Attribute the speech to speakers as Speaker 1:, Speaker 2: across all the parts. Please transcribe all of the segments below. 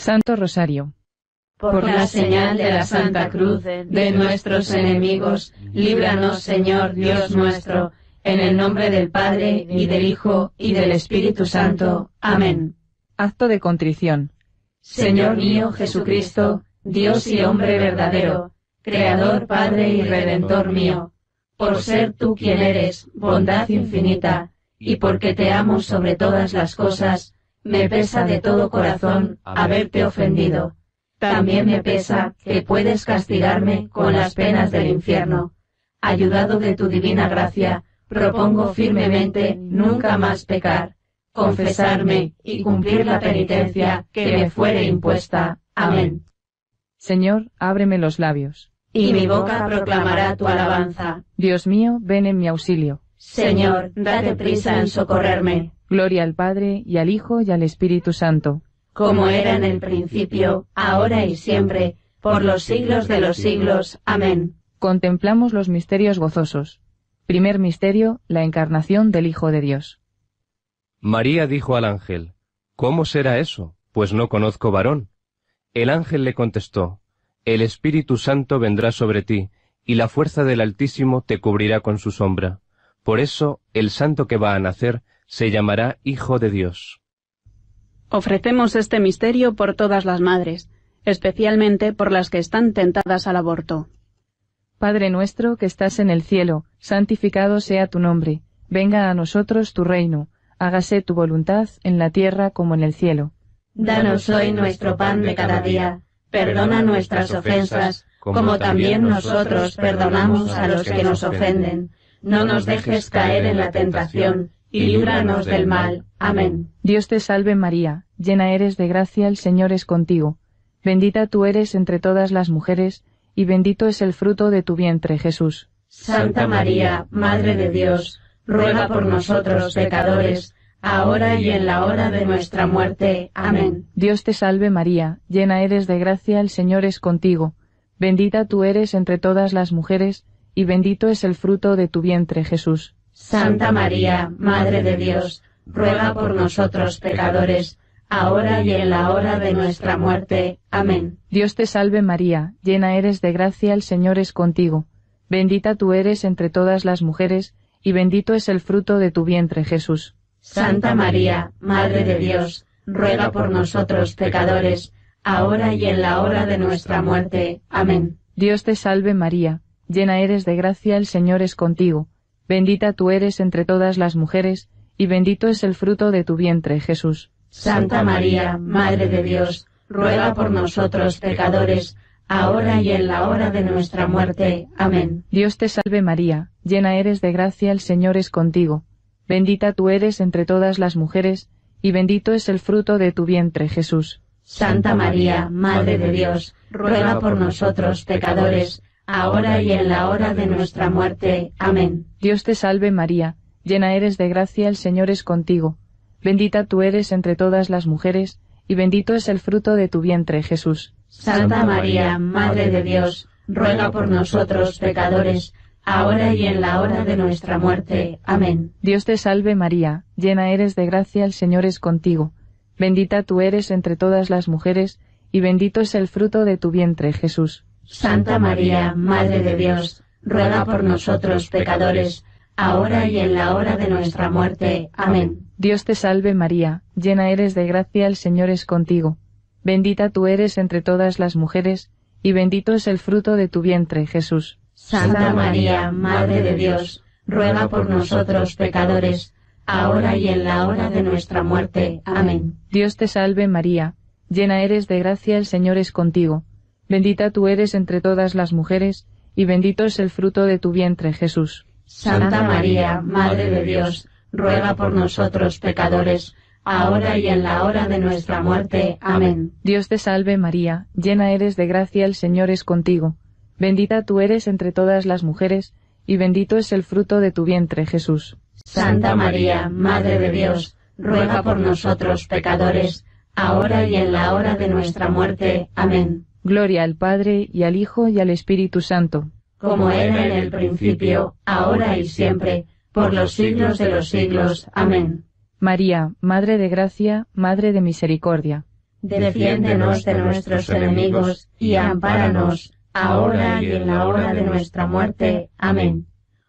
Speaker 1: Santo Rosario.
Speaker 2: Por la señal de la Santa Cruz de nuestros enemigos, líbranos, Señor Dios nuestro, en el nombre del Padre, y del Hijo, y del Espíritu Santo. Amén.
Speaker 1: Acto de contrición.
Speaker 2: Señor mío Jesucristo, Dios y hombre verdadero, Creador, Padre y Redentor mío, por ser tú quien eres, bondad infinita, y porque te amo sobre todas las cosas, me pesa de todo corazón haberte ofendido. También me pesa que puedes castigarme con las penas del infierno. Ayudado de tu divina gracia, propongo firmemente nunca más pecar, confesarme y cumplir la penitencia que me fuere impuesta. Amén.
Speaker 1: Señor, ábreme los labios.
Speaker 2: Y mi boca proclamará tu alabanza.
Speaker 1: Dios mío, ven en mi auxilio.
Speaker 2: Señor, date prisa en socorrerme.
Speaker 1: Gloria al Padre, y al Hijo, y al Espíritu Santo.
Speaker 2: Como era en el principio, ahora y siempre, por los siglos de los siglos. Amén.
Speaker 1: Contemplamos los misterios gozosos. Primer misterio, la encarnación del Hijo de Dios.
Speaker 3: María dijo al ángel: ¿Cómo será eso? Pues no conozco varón. El ángel le contestó: El Espíritu Santo vendrá sobre ti, y la fuerza del Altísimo te cubrirá con su sombra. Por eso, el santo que va a nacer se llamará Hijo de Dios.
Speaker 4: Ofrecemos este misterio por todas las madres, especialmente por las que están tentadas al aborto.
Speaker 1: Padre nuestro que estás en el cielo, santificado sea tu nombre. Venga a nosotros tu reino. Hágase tu voluntad en la tierra como en el cielo.
Speaker 2: Danos hoy nuestro pan de cada día. Perdona nuestras ofensas, como también nosotros perdonamos a los que nos ofenden. No nos dejes caer en la tentación, y líbranos del mal. Amén.
Speaker 1: Dios te salve María, llena eres de gracia, el Señor es contigo. Bendita tú eres entre todas las mujeres, y bendito es el fruto de tu vientre, Jesús.
Speaker 2: Santa María, Madre de Dios, ruega por nosotros pecadores, ahora y en la hora de nuestra muerte. Amén.
Speaker 1: Dios te salve María, llena eres de gracia, el Señor es contigo. Bendita tú eres entre todas las mujeres, y bendito es el fruto de tu vientre, Jesús.
Speaker 2: Santa María, Madre de Dios, ruega por nosotros pecadores, ahora y en la hora de nuestra muerte. Amén.
Speaker 1: Dios te salve María, llena eres de gracia, el Señor es contigo. Bendita tú eres entre todas las mujeres, y bendito es el fruto de tu vientre, Jesús.
Speaker 2: Santa María, Madre de Dios, ruega por nosotros pecadores, ahora y en la hora de nuestra muerte. Amén.
Speaker 1: Dios te salve María, llena eres de gracia, el Señor es contigo. Bendita tú eres entre todas las mujeres, y bendito es el fruto de tu vientre, Jesús.
Speaker 2: Santa María, Madre de Dios, ruega por nosotros pecadores, ahora y en la hora de nuestra muerte. Amén.
Speaker 1: Dios te salve María, llena eres de gracia, el Señor es contigo. Bendita tú eres entre todas las mujeres, y bendito es el fruto de tu vientre, Jesús.
Speaker 2: Santa María, Madre de Dios, ruega por nosotros pecadores, ahora y en la hora de nuestra muerte. Amén.
Speaker 1: Dios te salve María, llena eres de gracia, el Señor es contigo. Bendita tú eres entre todas las mujeres, y bendito es el fruto de tu vientre, Jesús.
Speaker 2: Santa María, Madre de Dios, ruega por nosotros pecadores, ahora y en la hora de nuestra muerte. Amén.
Speaker 1: Dios te salve María, llena eres de gracia, el Señor es contigo. Bendita tú eres entre todas las mujeres, y bendito es el fruto de tu vientre, Jesús.
Speaker 2: Santa María, Madre de Dios, ruega por nosotros pecadores, ahora y en la hora de nuestra muerte. Amén.
Speaker 1: Dios te salve María, llena eres de gracia, el Señor es contigo. Bendita tú eres entre todas las mujeres, y bendito es el fruto de tu vientre, Jesús.
Speaker 2: Santa María, Madre de Dios, ruega por nosotros pecadores, ahora y en la hora de nuestra muerte. Amén.
Speaker 1: Dios te salve María, llena eres de gracia, el Señor es contigo. Bendita tú eres entre todas las mujeres, y bendito es el fruto de tu vientre, Jesús.
Speaker 2: Santa María, Madre de Dios, ruega por nosotros pecadores, ahora y en la hora de nuestra muerte. Amén.
Speaker 1: Dios te salve María, llena eres de gracia, el Señor es contigo. Bendita tú eres entre todas las mujeres, y bendito es el fruto de tu vientre, Jesús.
Speaker 2: Santa María, Madre de Dios, ruega por nosotros pecadores, ahora y en la hora de nuestra muerte. Amén.
Speaker 1: Gloria al Padre, y al Hijo, y al Espíritu Santo.
Speaker 2: Como era en el principio, ahora y siempre, por los siglos de los siglos. Amén.
Speaker 1: María, Madre de Gracia, Madre de Misericordia.
Speaker 2: defiéndenos de nuestros enemigos, y ampáranos, ahora y en la hora de nuestra muerte. Amén.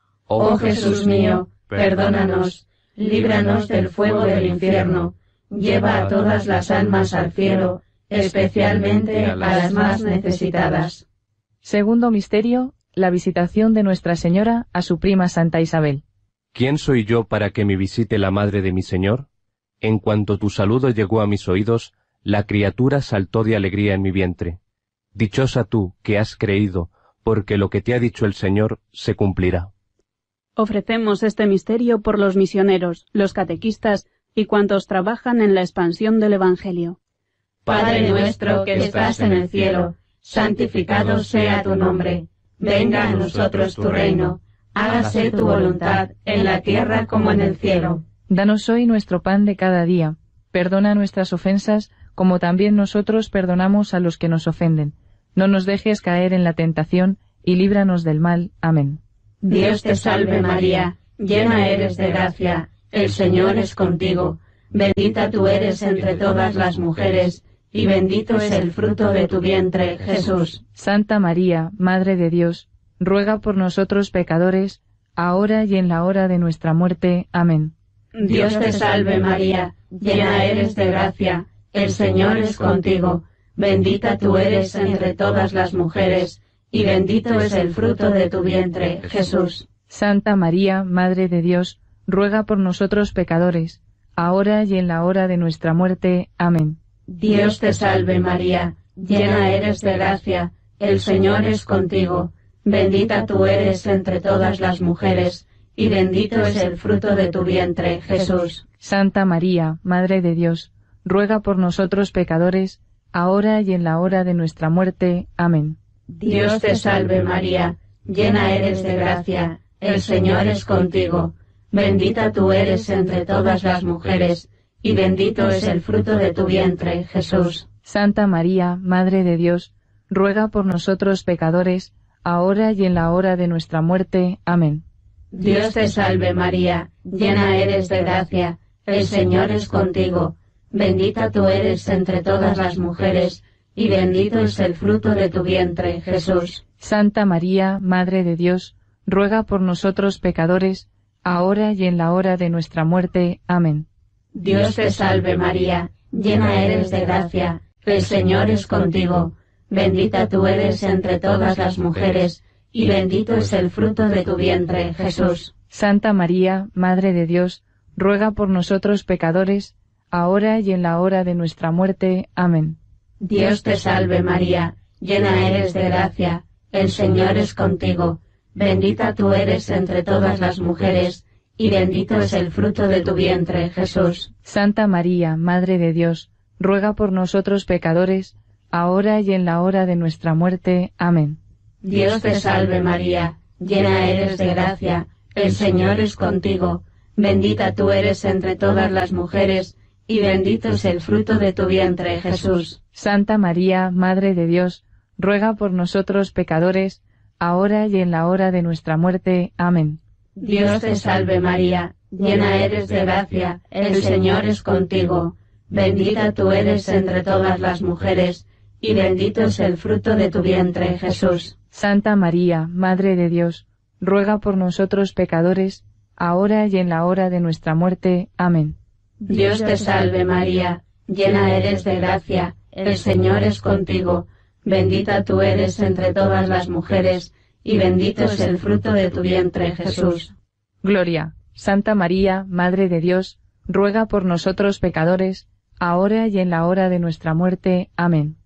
Speaker 2: Oh Jesús mío, perdónanos, líbranos del fuego del infierno, lleva a todas las almas al cielo, especialmente a las más necesitadas.
Speaker 1: Segundo misterio, la visitación de Nuestra Señora a su prima Santa Isabel.
Speaker 3: ¿Quién soy yo para que me visite la madre de mi Señor? En cuanto tu saludo llegó a mis oídos, la criatura saltó de alegría en mi vientre. Dichosa tú, que has creído, porque lo que te ha dicho el Señor se cumplirá.
Speaker 4: Ofrecemos este misterio por los misioneros, los catequistas y cuantos trabajan en la expansión del Evangelio.
Speaker 2: Padre nuestro que estás en el cielo, santificado sea tu nombre. Venga a nosotros tu reino. Hágase tu voluntad en la tierra como en el cielo.
Speaker 1: Danos hoy nuestro pan de cada día. Perdona nuestras ofensas, como también nosotros perdonamos a los que nos ofenden. No nos dejes caer en la tentación, y líbranos del mal. Amén.
Speaker 2: Dios te salve María, llena eres de gracia, el Señor es contigo. Bendita tú eres entre todas las mujeres, y bendito es el fruto de tu vientre, Jesús.
Speaker 1: Santa María, Madre de Dios, ruega por nosotros pecadores, ahora y en la hora de nuestra muerte. Amén.
Speaker 2: Dios te salve María, llena eres de gracia, el Señor es contigo. Bendita tú eres entre todas las mujeres, y bendito es el fruto de tu vientre, Jesús.
Speaker 1: Santa María, Madre de Dios, ruega por nosotros pecadores, ahora y en la hora de nuestra muerte. Amén.
Speaker 2: Dios te salve María, llena eres de gracia, el Señor es contigo. Bendita tú eres entre todas las mujeres, y bendito es el fruto de tu vientre, Jesús.
Speaker 1: Santa María, Madre de Dios, ruega por nosotros pecadores, ahora y en la hora de nuestra muerte. Amén.
Speaker 2: Dios te salve María, llena eres de gracia, el Señor es contigo. Bendita tú eres entre todas las mujeres, y bendito es el fruto de tu vientre, Jesús.
Speaker 1: Santa María, Madre de Dios, ruega por nosotros pecadores, ahora y en la hora de nuestra muerte. Amén.
Speaker 2: Dios te salve María, llena eres de gracia, el Señor es contigo. Bendita tú eres entre todas las mujeres, y bendito es el fruto de tu vientre, Jesús.
Speaker 1: Santa María, Madre de Dios, ruega por nosotros pecadores, ahora y en la hora de nuestra muerte. Amén.
Speaker 2: Dios te salve María, llena eres de gracia, el Señor es contigo. Bendita tú eres entre todas las mujeres, y bendito es el fruto de tu vientre, Jesús.
Speaker 1: Santa María, Madre de Dios, ruega por nosotros pecadores, ahora y en la hora de nuestra muerte. Amén.
Speaker 2: Dios te salve María, llena eres de gracia, el Señor es contigo. Bendita tú eres entre todas las mujeres, y bendito es el fruto de tu vientre, Jesús.
Speaker 1: Santa María, Madre de Dios, ruega por nosotros pecadores, ahora y en la hora de nuestra muerte. Amén.
Speaker 2: Dios te salve María, llena eres de gracia, el Señor es contigo. Bendita tú eres entre todas las mujeres, y bendito es el fruto de tu vientre, Jesús.
Speaker 1: Santa María, Madre de Dios, ruega por nosotros pecadores, ahora y en la hora de nuestra muerte. Amén.
Speaker 2: Dios te salve María, llena eres de gracia, el Señor es contigo. Bendita tú eres entre todas las mujeres, y bendito es el fruto de tu vientre, Jesús.
Speaker 1: Santa María, Madre de Dios, ruega por nosotros pecadores, ahora y en la hora de nuestra muerte. Amén.
Speaker 2: Dios te salve María, llena eres de gracia, el Señor es contigo. Bendita tú eres entre todas las mujeres, y bendito es el fruto de tu vientre, Jesús.
Speaker 1: Gloria. Santa María, Madre de Dios, ruega por nosotros pecadores, ahora y en la hora de nuestra muerte. Amén.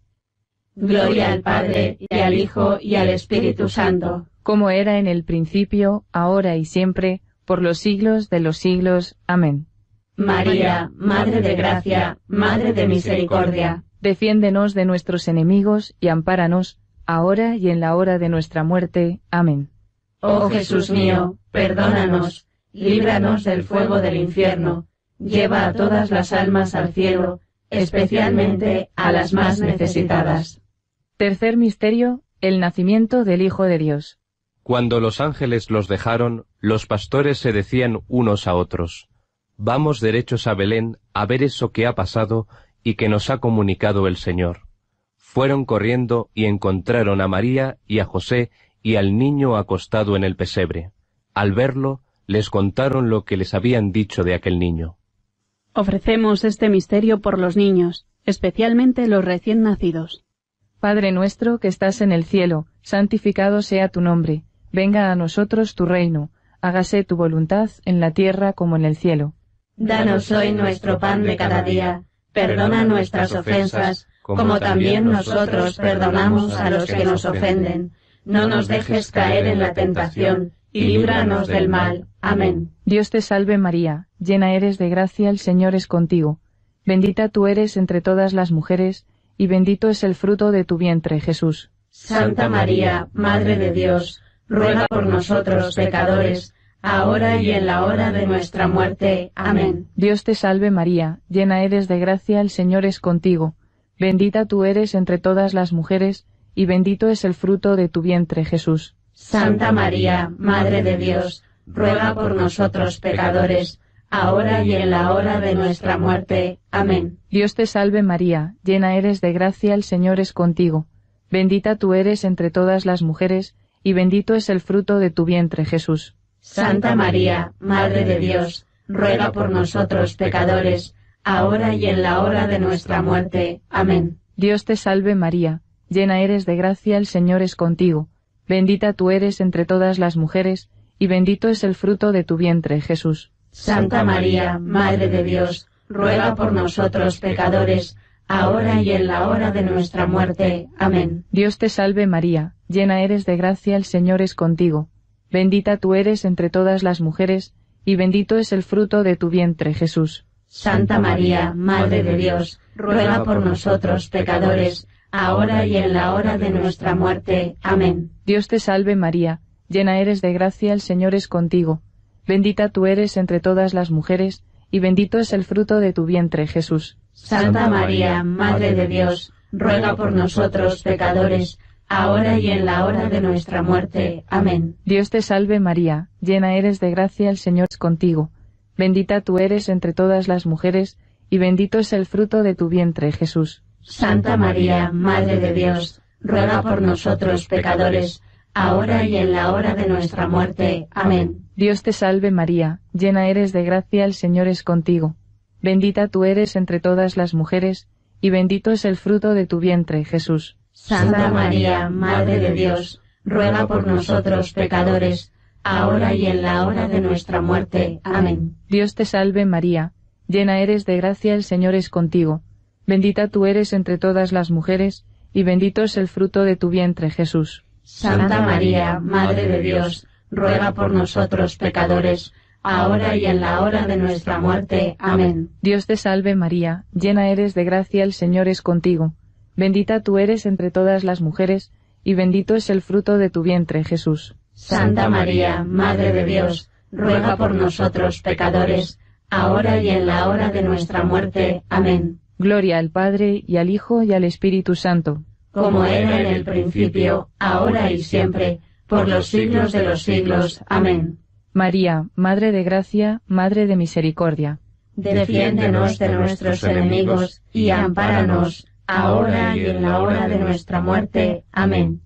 Speaker 2: Gloria al Padre, y al Hijo, y al Espíritu Santo.
Speaker 1: Como era en el principio, ahora y siempre, por los siglos de los siglos. Amén.
Speaker 2: María, Madre de gracia, Madre de misericordia,
Speaker 1: defiéndenos de nuestros enemigos y ampáranos, ahora y en la hora de nuestra muerte. Amén.
Speaker 2: Oh Jesús mío, perdónanos, líbranos del fuego del infierno, lleva a todas las almas al cielo, especialmente a las más necesitadas.
Speaker 1: Tercer misterio, el nacimiento del Hijo de Dios.
Speaker 3: Cuando los ángeles los dejaron, los pastores se decían unos a otros: Vamos derechos a Belén a ver eso que ha pasado y que nos ha comunicado el Señor. Fueron corriendo y encontraron a María y a José y al niño acostado en el pesebre. Al verlo, les contaron lo que les habían dicho de aquel niño.
Speaker 4: Ofrecemos este misterio por los niños, especialmente los recién nacidos.
Speaker 1: Padre nuestro que estás en el cielo, santificado sea tu nombre. Venga a nosotros tu reino. Hágase tu voluntad en la tierra como en el cielo.
Speaker 2: Danos hoy nuestro pan de cada día. Perdona nuestras ofensas, como también nosotros perdonamos a los que nos ofenden. No nos dejes caer en la tentación, y líbranos del mal. Amén.
Speaker 1: Dios te salve María, llena eres de gracia, el Señor es contigo. Bendita tú eres entre todas las mujeres, y bendito es el fruto de tu vientre, Jesús.
Speaker 2: Santa María, Madre de Dios, ruega por nosotros pecadores, ahora y en la hora de nuestra muerte. Amén.
Speaker 1: Dios te salve María, llena eres de gracia, el Señor es contigo. Bendita tú eres entre todas las mujeres, y bendito es el fruto de tu vientre, Jesús.
Speaker 2: Santa María, Madre de Dios, ruega por nosotros pecadores, ahora y en la hora de nuestra muerte. Amén.
Speaker 1: Dios te salve María, llena eres de gracia, el Señor es contigo. Bendita tú eres entre todas las mujeres, y bendito es el fruto de tu vientre, Jesús.
Speaker 2: Santa María, Madre de Dios, ruega por nosotros pecadores, ahora y en la hora de nuestra muerte. Amén.
Speaker 1: Dios te salve María, llena eres de gracia, el Señor es contigo. Bendita tú eres entre todas las mujeres, y bendito es el fruto de tu vientre, Jesús.
Speaker 2: Santa María, Madre de Dios, ruega por nosotros pecadores, ahora y en la hora de nuestra muerte. Amén.
Speaker 1: Dios te salve María, llena eres de gracia, el Señor es contigo. Bendita tú eres entre todas las mujeres, y bendito es el fruto de tu vientre, Jesús.
Speaker 2: Santa María, Madre de Dios, ruega por nosotros pecadores, ahora y en la hora de nuestra muerte. Amén.
Speaker 1: Dios te salve María, llena eres de gracia, el Señor es contigo. Bendita tú eres entre todas las mujeres, y bendito es el fruto de tu vientre, Jesús.
Speaker 2: Santa María, Madre de Dios, ruega por nosotros pecadores, ahora y en la hora de nuestra muerte. Amén.
Speaker 1: Dios te salve María, llena eres de gracia, el Señor es contigo. Bendita tú eres entre todas las mujeres, y bendito es el fruto de tu vientre, Jesús.
Speaker 2: Santa María, Madre de Dios, ruega por nosotros pecadores, ahora y en la hora de nuestra muerte. Amén.
Speaker 1: Dios te salve María, llena eres de gracia, el Señor es contigo. Bendita tú eres entre todas las mujeres, y bendito es el fruto de tu vientre, Jesús.
Speaker 2: Santa María, Madre de Dios, ruega por nosotros pecadores, ahora y en la hora de nuestra muerte. Amén.
Speaker 1: Dios te salve María, llena eres de gracia, el Señor es contigo. Bendita tú eres entre todas las mujeres, y bendito es el fruto de tu vientre, Jesús.
Speaker 2: Santa María, Madre de Dios, ruega por nosotros pecadores, ahora y en la hora de nuestra muerte. Amén.
Speaker 1: Dios te salve María, llena eres de gracia, el Señor es contigo. Bendita tú eres entre todas las mujeres, y bendito es el fruto de tu vientre, Jesús.
Speaker 2: Santa María, Madre de Dios, ruega por nosotros pecadores, ahora y en la hora de nuestra muerte. Amén.
Speaker 1: Gloria al Padre, y al Hijo, y al Espíritu Santo.
Speaker 2: Como era en el principio, ahora y siempre, por los siglos de los siglos. Amén.
Speaker 1: María, Madre de Gracia, Madre de Misericordia.
Speaker 2: Defiéndenos de nuestros enemigos, y ampáranos, ahora y en la hora de nuestra muerte. Amén.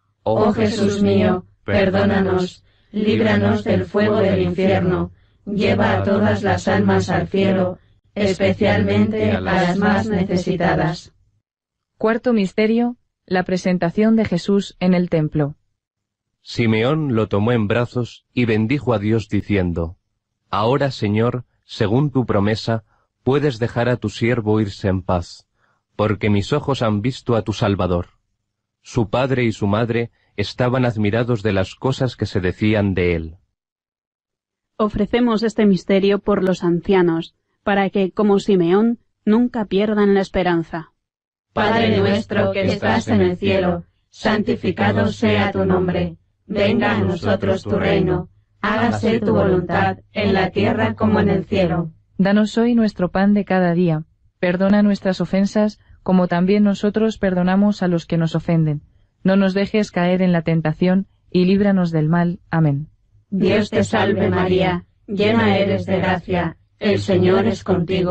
Speaker 2: Oh Jesús mío, perdónanos, líbranos del fuego del infierno, lleva a todas las almas al cielo, especialmente a las más necesitadas.
Speaker 1: Cuarto misterio, la presentación de Jesús en el templo.
Speaker 3: Simeón lo tomó en brazos y bendijo a Dios diciendo: Ahora, Señor, según tu promesa, puedes dejar a tu siervo irse en paz, porque mis ojos han visto a tu Salvador. Su padre y su madre estaban admirados de las cosas que se decían de él.
Speaker 4: Ofrecemos este misterio por los ancianos, para que, como Simeón, nunca pierdan la esperanza.
Speaker 2: Padre nuestro que estás en el cielo, santificado sea tu nombre. Venga a nosotros tu reino. Hágase tu voluntad en la tierra como en el cielo.
Speaker 1: Danos hoy nuestro pan de cada día. Perdona nuestras ofensas, como también nosotros perdonamos a los que nos ofenden. No nos dejes caer en la tentación, y líbranos del mal. Amén.
Speaker 2: Dios te salve María, llena eres de gracia, el Señor es contigo.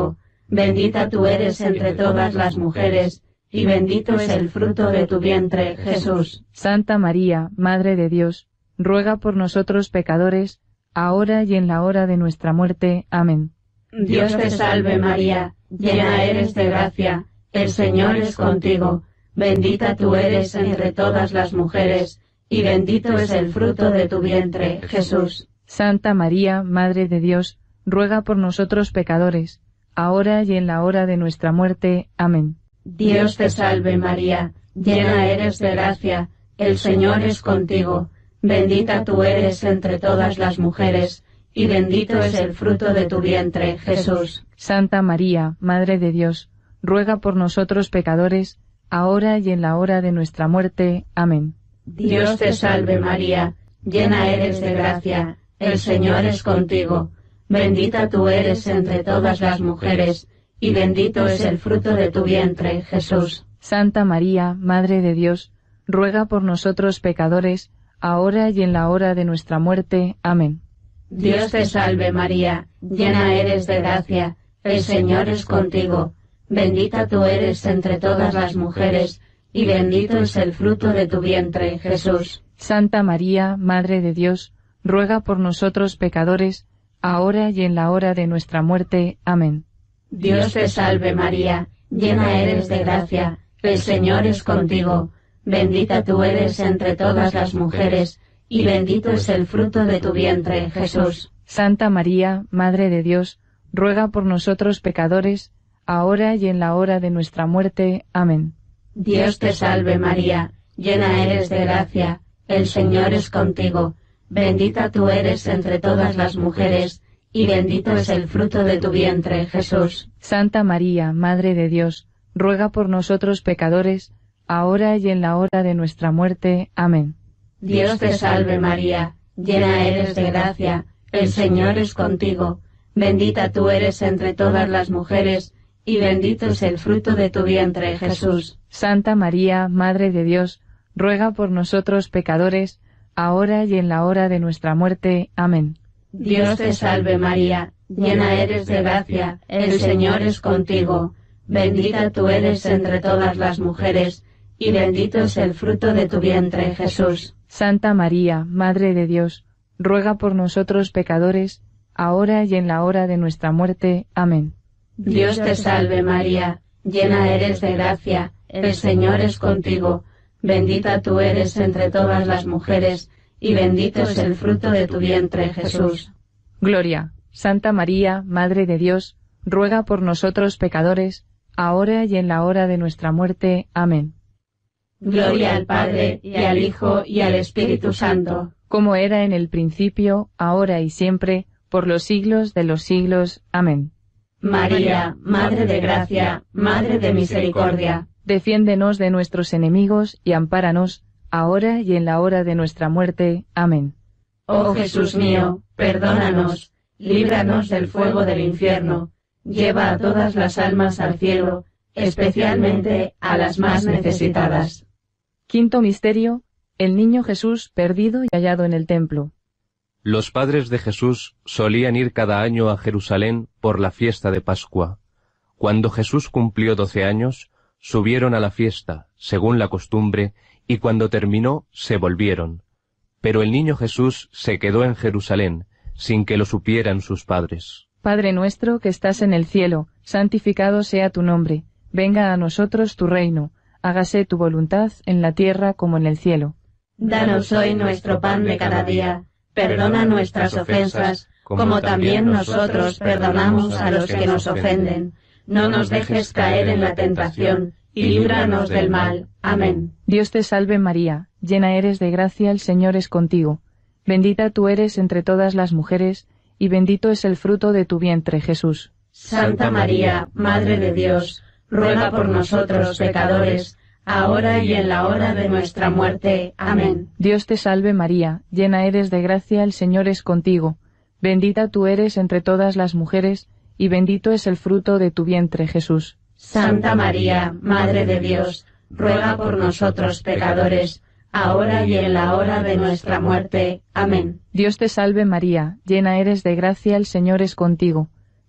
Speaker 2: Bendita tú eres entre todas las mujeres, y bendito es el fruto de tu vientre, Jesús.
Speaker 1: Santa María, Madre de Dios, ruega por nosotros pecadores, ahora y en la hora de nuestra muerte. Amén.
Speaker 2: Dios te salve María, llena eres de gracia, el Señor es contigo. Bendita tú eres entre todas las mujeres, y bendito es el fruto de tu vientre, Jesús.
Speaker 1: Santa María, Madre de Dios, ruega por nosotros pecadores, ahora y en la hora de nuestra muerte. Amén.
Speaker 2: Dios te salve María, llena eres de gracia, el Señor es contigo. Bendita tú eres entre todas las mujeres, y bendito es el fruto de tu vientre, Jesús.
Speaker 1: Santa María, Madre de Dios, ruega por nosotros pecadores, ahora y en la hora de nuestra muerte. Amén.
Speaker 2: Dios te salve María, llena eres de gracia, el Señor es contigo. Bendita tú eres entre todas las mujeres, y bendito es el fruto de tu vientre, Jesús.
Speaker 1: Santa María, Madre de Dios, ruega por nosotros pecadores, ahora y en la hora de nuestra muerte. Amén.
Speaker 2: Dios te salve María, llena eres de gracia, el Señor es contigo. Bendita tú eres entre todas las mujeres, y bendito es el fruto de tu vientre, Jesús.
Speaker 1: Santa María, Madre de Dios, ruega por nosotros pecadores, ahora y en la hora de nuestra muerte. Amén.
Speaker 2: Dios te salve María, llena eres de gracia, el Señor es contigo. Bendita tú eres entre todas las mujeres, y bendito es el fruto de tu vientre, Jesús.
Speaker 1: Santa María, Madre de Dios, ruega por nosotros pecadores, ahora y en la hora de nuestra muerte. Amén.
Speaker 2: Dios te salve María, llena eres de gracia, el Señor es contigo. Bendita tú eres entre todas las mujeres, y bendito es el fruto de tu vientre, Jesús.
Speaker 1: Santa María, Madre de Dios, ruega por nosotros pecadores, ahora y en la hora de nuestra muerte. Amén.
Speaker 2: Dios te salve María, llena eres de gracia, el Señor es contigo. Bendita tú eres entre todas las mujeres, y bendito es el fruto de tu vientre, Jesús.
Speaker 1: Santa María, Madre de Dios, ruega por nosotros pecadores, ahora y en la hora de nuestra muerte. Amén.
Speaker 2: Dios te salve María, llena eres de gracia, el Señor es contigo. Bendita tú eres entre todas las mujeres, y bendito es el fruto de tu vientre, Jesús.
Speaker 1: Santa María, Madre de Dios, ruega por nosotros pecadores, ahora y en la hora de nuestra muerte. Amén.
Speaker 2: Dios te salve María, llena eres de gracia, el Señor es contigo. Bendita tú eres entre todas las mujeres, y bendito es el fruto de tu vientre, Jesús.
Speaker 1: Gloria. Santa María, Madre de Dios, ruega por nosotros pecadores, ahora y en la hora de nuestra muerte. Amén.
Speaker 2: Gloria al Padre, y al Hijo, y al Espíritu Santo.
Speaker 1: Como era en el principio, ahora y siempre, por los siglos de los siglos. Amén.
Speaker 2: María, Madre de gracia, Madre de misericordia,
Speaker 1: defiéndenos de nuestros enemigos y ampáranos, ahora y en la hora de nuestra muerte. Amén.
Speaker 2: Oh Jesús mío, perdónanos, líbranos del fuego del infierno, lleva a todas las almas al cielo, especialmente a las más necesitadas.
Speaker 1: Quinto misterio, el niño Jesús perdido y hallado en el templo.
Speaker 3: Los padres de Jesús solían ir cada año a Jerusalén por la fiesta de Pascua. Cuando Jesús cumplió 12 años, subieron a la fiesta, según la costumbre, y cuando terminó, se volvieron. Pero el niño Jesús se quedó en Jerusalén, sin que lo supieran sus padres.
Speaker 1: Padre nuestro que estás en el cielo, santificado sea tu nombre. Venga a nosotros tu reino. Hágase tu voluntad en la tierra como en el cielo.
Speaker 2: Danos hoy nuestro pan de cada día. Perdona nuestras ofensas, como también nosotros perdonamos a los que nos ofenden. No nos dejes caer en la tentación, y líbranos del mal. Amén.
Speaker 1: Dios te salve María, llena eres de gracia, el Señor es contigo. Bendita tú eres entre todas las mujeres, y bendito es el fruto de tu vientre, Jesús.
Speaker 2: Santa María, Madre de Dios, ruega por nosotros pecadores, ahora y en la hora de nuestra muerte. Amén.
Speaker 1: Dios te salve María, llena eres de gracia, el Señor es contigo. Bendita tú eres entre todas las mujeres, y bendito es el fruto de tu vientre, Jesús.
Speaker 2: Santa María, Madre de Dios, ruega por nosotros pecadores, ahora y en la hora de nuestra muerte. Amén.
Speaker 1: Dios te salve María, llena eres de gracia, el Señor es contigo.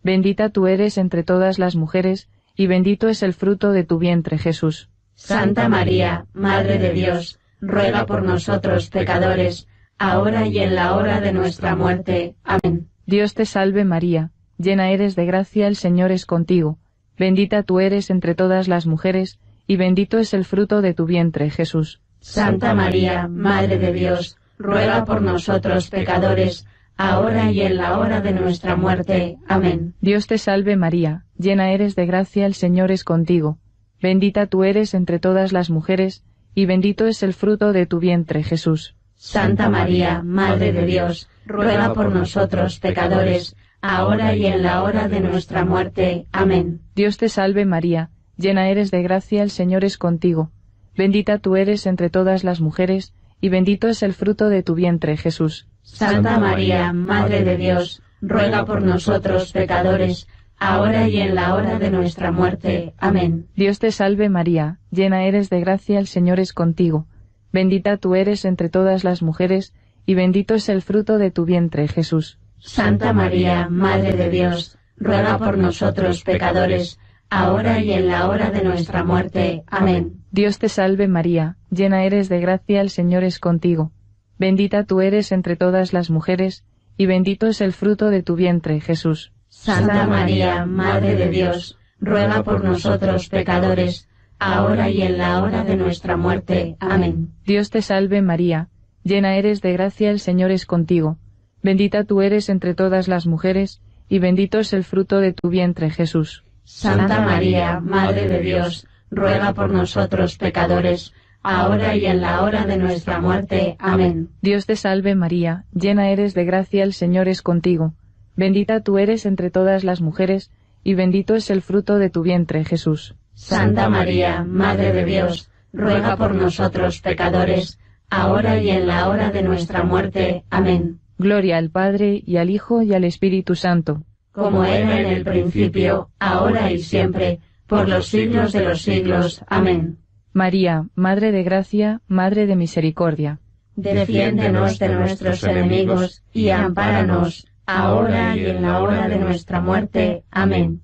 Speaker 1: Bendita tú eres entre todas las mujeres, y bendito es el fruto de tu vientre, Jesús.
Speaker 2: Santa María, Madre de Dios, ruega por nosotros pecadores, ahora y en la hora de nuestra muerte. Amén.
Speaker 1: Dios te salve María, llena eres de gracia, el Señor es contigo. Bendita tú eres entre todas las mujeres, y bendito es el fruto de tu vientre, Jesús.
Speaker 2: Santa María, Madre de Dios, ruega por nosotros pecadores, ahora y en la hora de nuestra muerte. Amén.
Speaker 1: Dios te salve María, llena eres de gracia, el Señor es contigo. Bendita tú eres entre todas las mujeres, y bendito es el fruto de tu vientre, Jesús.
Speaker 2: Santa María, Madre de Dios, ruega por nosotros pecadores, ahora y en la hora de nuestra muerte. Amén.
Speaker 1: Dios te salve María, llena eres de gracia, el Señor es contigo. Bendita tú eres entre todas las mujeres, y bendito es el fruto de tu vientre, Jesús.
Speaker 2: Santa María, Madre de Dios, ruega por nosotros pecadores, ahora y en la hora de nuestra muerte. Amén.
Speaker 1: Dios te salve María, llena eres de gracia, el Señor es contigo. Bendita tú eres entre todas las mujeres, y bendito es el fruto de tu vientre, Jesús.
Speaker 2: Santa María, Madre de Dios, ruega por nosotros pecadores, ahora y en la hora de nuestra muerte. Amén.
Speaker 1: Dios te salve María, llena eres de gracia, el Señor es contigo. Bendita tú eres entre todas las mujeres, y bendito es el fruto de tu vientre, Jesús.
Speaker 2: Santa María, Madre de Dios, ruega por nosotros pecadores, ahora y en la hora de nuestra muerte. Amén.
Speaker 1: Dios te salve María, llena eres de gracia, el Señor es contigo. Bendita tú eres entre todas las mujeres, y bendito es el fruto de tu vientre, Jesús.
Speaker 2: Santa María, Madre de Dios, ruega por nosotros pecadores, ahora y en la hora de nuestra muerte. Amén.
Speaker 1: Dios te salve María, llena eres de gracia, el Señor es contigo. Bendita tú eres entre todas las mujeres, y bendito es el fruto de tu vientre, Jesús.
Speaker 2: Santa María, Madre de Dios, ruega por nosotros pecadores, ahora y en la hora de nuestra muerte. Amén.
Speaker 1: Gloria al Padre, y al Hijo, y al Espíritu Santo.
Speaker 2: Como era en el principio, ahora y siempre, por los siglos de los siglos. Amén.
Speaker 1: María, Madre de gracia, Madre de misericordia.
Speaker 2: Defiéndenos de nuestros enemigos, y ampáranos, ahora y en la hora de nuestra muerte. Amén.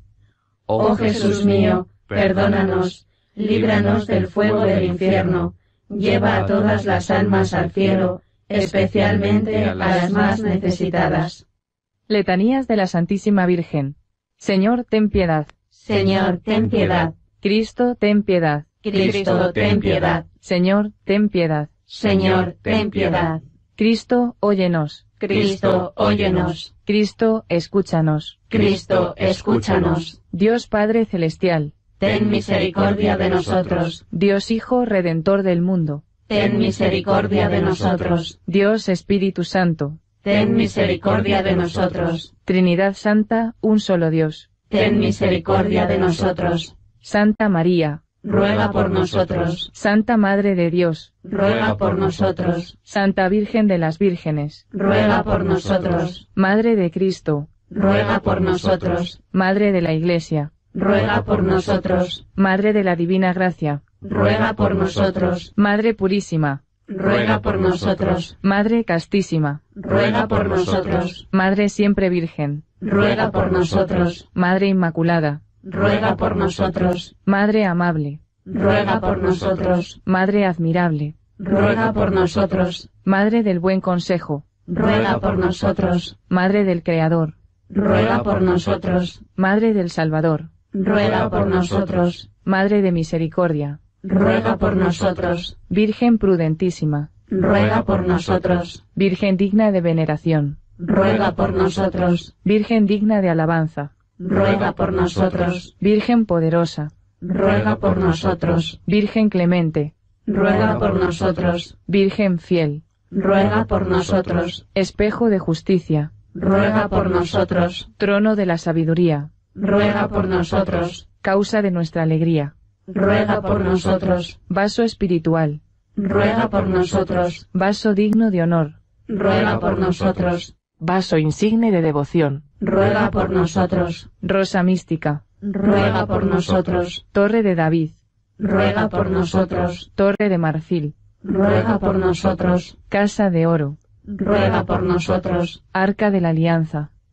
Speaker 2: Oh Jesús mío, perdónanos, líbranos del fuego del infierno, lleva a todas las almas al cielo, especialmente a las más necesitadas.
Speaker 1: Letanías de la Santísima Virgen. Señor, ten piedad.
Speaker 2: Señor, ten piedad.
Speaker 1: Cristo, ten piedad.
Speaker 2: Cristo, ten piedad.
Speaker 1: Señor, ten piedad.
Speaker 2: Señor, ten piedad.
Speaker 1: Cristo, óyenos.
Speaker 2: Cristo, óyenos.
Speaker 1: Cristo, escúchanos.
Speaker 2: Cristo, escúchanos.
Speaker 1: Dios Padre Celestial.
Speaker 2: Ten misericordia de nosotros.
Speaker 1: Dios Hijo Redentor del mundo.
Speaker 2: Ten misericordia de nosotros.
Speaker 1: Dios Espíritu Santo.
Speaker 2: Ten misericordia de nosotros.
Speaker 1: Trinidad Santa, un solo Dios.
Speaker 2: Ten misericordia de nosotros.
Speaker 1: Santa María.
Speaker 2: Ruega por nosotros.
Speaker 1: Santa Madre de Dios.
Speaker 2: Ruega por nosotros.
Speaker 1: Santa Virgen de las Vírgenes.
Speaker 2: Ruega por nosotros.
Speaker 1: Madre de Cristo.
Speaker 2: Ruega por nosotros.
Speaker 1: Madre de la Iglesia.
Speaker 2: Ruega por nosotros.
Speaker 1: Madre de la Divina Gracia.
Speaker 2: Ruega por nosotros.
Speaker 1: Madre Purísima.
Speaker 2: Ruega por nosotros.
Speaker 1: Madre Castísima.
Speaker 2: Ruega por nosotros.
Speaker 1: Madre Siempre Virgen.
Speaker 2: Ruega por nosotros.
Speaker 1: Madre Inmaculada.
Speaker 2: Ruega por nosotros.
Speaker 1: Madre Amable.
Speaker 2: Ruega por nosotros.
Speaker 1: Madre Admirable.
Speaker 2: Ruega por nosotros.
Speaker 1: Madre del Buen Consejo.
Speaker 2: Ruega por nosotros.
Speaker 1: Madre del Creador.
Speaker 2: Ruega por nosotros.
Speaker 1: Madre del Salvador.
Speaker 2: Ruega por nosotros.
Speaker 1: Madre de Misericordia.
Speaker 2: Ruega por nosotros.
Speaker 1: Virgen prudentísima.
Speaker 2: Ruega por nosotros.
Speaker 1: Virgen digna de veneración.
Speaker 2: Ruega por nosotros.
Speaker 1: Virgen digna de alabanza.
Speaker 2: Ruega por nosotros.
Speaker 1: Virgen poderosa.
Speaker 2: Ruega por nosotros.
Speaker 1: Virgen clemente.
Speaker 2: Ruega por nosotros.
Speaker 1: Virgen fiel.
Speaker 2: Ruega por nosotros.
Speaker 1: Espejo de justicia.
Speaker 2: Ruega por nosotros.
Speaker 1: Trono de la sabiduría.
Speaker 2: Ruega por nosotros.
Speaker 1: Causa de nuestra alegría.
Speaker 2: Ruega por nosotros.
Speaker 1: Vaso espiritual.
Speaker 2: Ruega por nosotros.
Speaker 1: Vaso digno de honor.
Speaker 2: Ruega por nosotros.
Speaker 1: Vaso insigne de devoción.
Speaker 2: Ruega por nosotros.
Speaker 1: Rosa mística.
Speaker 2: Ruega por nosotros.
Speaker 1: Torre de David.
Speaker 2: Ruega por nosotros.
Speaker 1: Torre de marfil.
Speaker 2: Ruega por nosotros.
Speaker 1: Casa de oro.
Speaker 2: Ruega por nosotros.
Speaker 1: Arca de la alianza.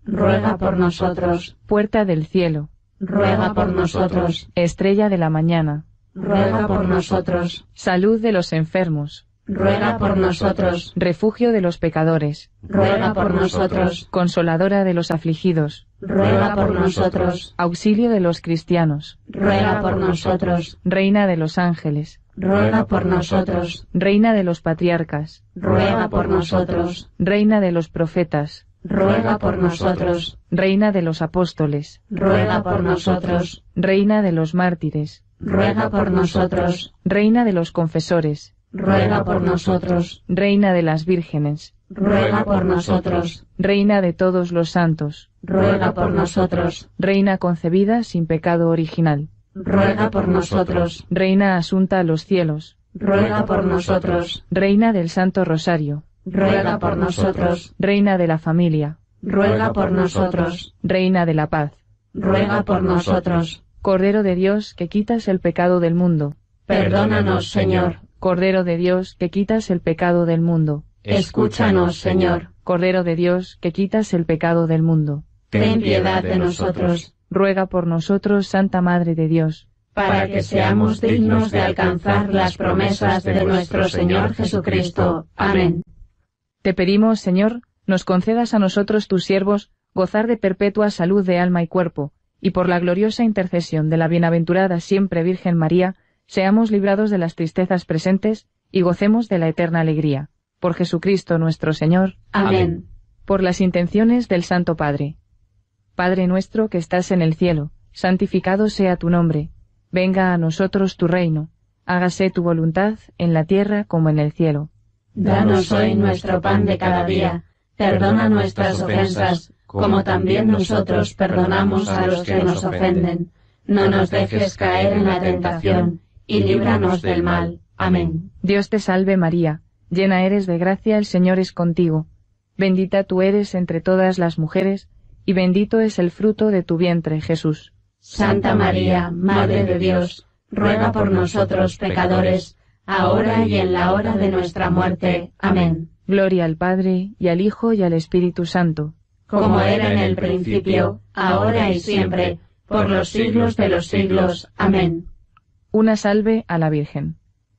Speaker 2: ruega por nosotros.
Speaker 1: Puerta del cielo,
Speaker 2: Ruega por nosotros.
Speaker 1: estrella de la mañana,
Speaker 2: Ruega por nosotros.
Speaker 1: salud de los enfermos,
Speaker 2: Ruega por nosotros.
Speaker 1: refugio de los pecadores,
Speaker 2: Ruega por nosotros.
Speaker 1: consoladora de los afligidos,
Speaker 2: Ruega por nosotros.
Speaker 1: auxilio de los cristianos,
Speaker 2: Ruega por nosotros.
Speaker 1: reina de los ángeles,
Speaker 2: Ruega por nosotros.
Speaker 1: reina de los patriarcas,
Speaker 2: Ruega por nosotros.
Speaker 1: reina de los profetas,
Speaker 2: Ruega por nosotros.
Speaker 1: reina de los apóstoles,
Speaker 2: Ruega por nosotros.
Speaker 1: reina de los mártires,
Speaker 2: Ruega por nosotros.
Speaker 1: reina de los confesores,
Speaker 2: Ruega por nosotros.
Speaker 1: reina de las vírgenes,
Speaker 2: Ruega por nosotros.
Speaker 1: reina de todos los santos,
Speaker 2: Ruega por nosotros.
Speaker 1: reina concebida sin pecado original,
Speaker 2: Ruega por nosotros.
Speaker 1: reina asunta a los cielos,
Speaker 2: Ruega por nosotros.
Speaker 1: reina del Santo Rosario,
Speaker 2: Ruega por nosotros.
Speaker 1: reina de la familia,
Speaker 2: Ruega por nosotros.
Speaker 1: reina de la paz,
Speaker 2: Ruega por nosotros.
Speaker 1: Cordero de Dios que quitas el pecado del mundo,
Speaker 2: Perdónanos, Señor.
Speaker 1: Cordero de Dios que quitas el pecado del mundo,
Speaker 2: Escúchanos, Señor.
Speaker 1: Cordero de Dios que quitas el pecado del mundo,
Speaker 2: Ten piedad de nosotros,
Speaker 1: ruega por nosotros, Santa Madre de Dios,
Speaker 2: para que seamos dignos de alcanzar las promesas de nuestro Señor Jesucristo. Amén.
Speaker 1: Te pedimos, Señor, nos concedas a nosotros tus siervos gozar de perpetua salud de alma y cuerpo, y por la gloriosa intercesión de la bienaventurada siempre Virgen María, seamos librados de las tristezas presentes y gocemos de la eterna alegría. Por Jesucristo nuestro Señor.
Speaker 2: Amén.
Speaker 1: Por las intenciones del Santo Padre. Padre nuestro que estás en el cielo, santificado sea tu nombre. Venga a nosotros tu reino. Hágase tu voluntad en la tierra como en el cielo.
Speaker 2: Danos hoy nuestro pan de cada día. Perdona nuestras ofensas, como también nosotros perdonamos a los que nos ofenden. No nos dejes caer en la tentación, y líbranos del mal. Amén.
Speaker 1: Dios te salve María, llena eres de gracia, el Señor es contigo. Bendita tú eres entre todas las mujeres, y bendito es el fruto de tu vientre, Jesús.
Speaker 2: Santa María, Madre de Dios, ruega por nosotros pecadores, ahora y en la hora de nuestra muerte. Amén.
Speaker 1: Gloria al Padre, y al Hijo, y al Espíritu Santo.
Speaker 2: Como era en el principio, ahora y siempre, por los siglos de los siglos. Amén.
Speaker 1: Una salve a la Virgen.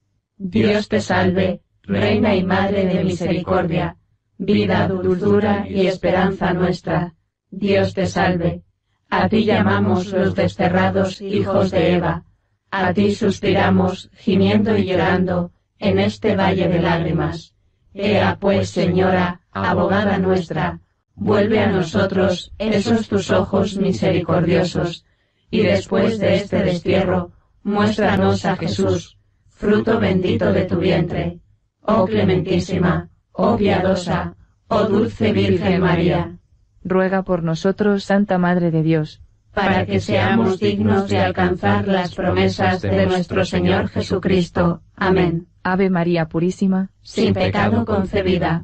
Speaker 2: Dios te salve, Reina y Madre de misericordia, vida, dulzura y esperanza nuestra. Dios te salve. A ti llamamos los desterrados hijos de Eva. A ti suspiramos, gimiendo y llorando, en este valle de lágrimas. Ea pues, Señora, abogada nuestra, vuelve a nosotros esos tus ojos misericordiosos, y después de este destierro, muéstranos a Jesús, fruto bendito de tu vientre. Oh clementísima, oh piadosa, oh dulce Virgen María,
Speaker 1: Ruega por nosotros, Santa Madre de Dios,
Speaker 2: para que seamos dignos de alcanzar las promesas de nuestro Señor Jesucristo. Amén.
Speaker 1: Ave María Purísima,
Speaker 2: Sin pecado concebida.